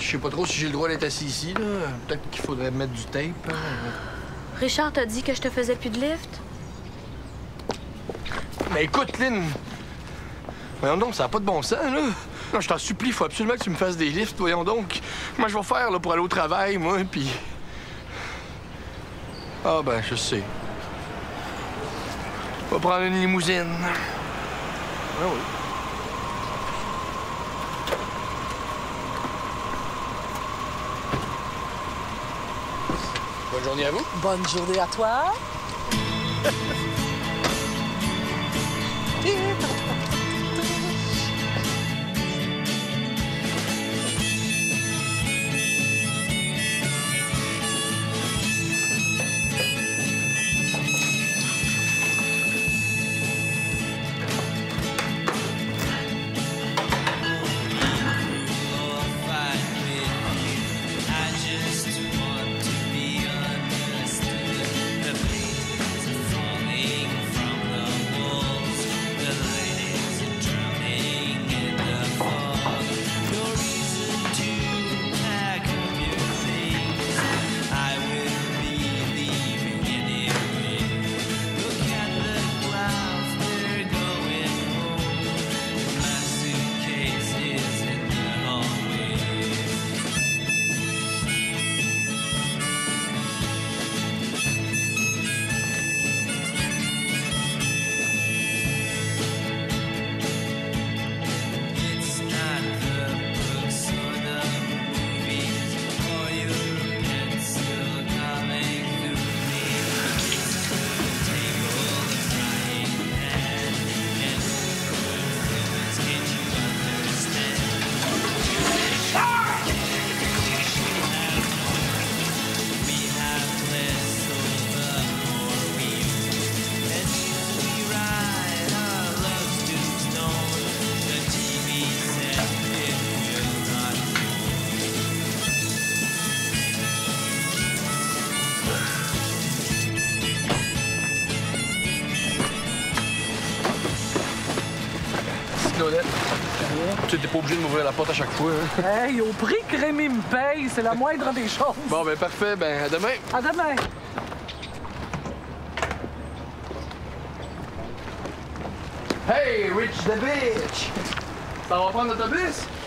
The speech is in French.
sais pas trop si j'ai le droit d'être assis ici, là. Peut-être qu'il faudrait mettre du tape. Hein. Richard t'a dit que je te faisais plus de lift? Mais écoute, Lynn... Voyons donc, ça n'a pas de bon sens, là. Non, je t'en supplie, il faut absolument que tu me fasses des lifts, voyons donc. Moi, je vais faire, là, pour aller au travail, moi, puis... Ah, ben, je sais. On va prendre une limousine. Ah oui. Bonne journée à vous. Bonne journée à toi. Tu n'es pas obligé de m'ouvrir la porte à chaque fois. Hein? Hey, au prix que Rémi me paye, c'est la moindre des choses. Bon, ben parfait. Ben, à demain. À demain. Hey, Rich the Bitch! Ça va prendre l'autobus?